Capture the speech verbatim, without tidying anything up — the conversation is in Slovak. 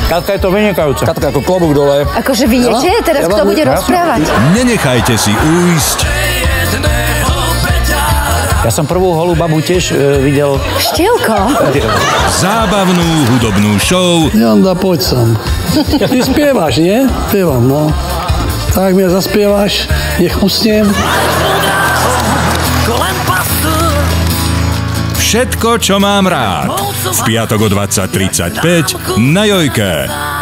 Katka, je to vynikajúce. Katka, ako klobúk dole. Akože viete teraz, kto bude rozprávať? Nenechajte si ujsť. Ja som prvú holú babu tiež e, videl. Štielko. Zábavnú hudobnú show. Janda, poď som. Ty spievaš, nie? Spievam, no. Tak mi zaspievaš, nech usnem. Všetko, čo mám rád. V piatok o dvadsať tridsaťpäť na Jojke.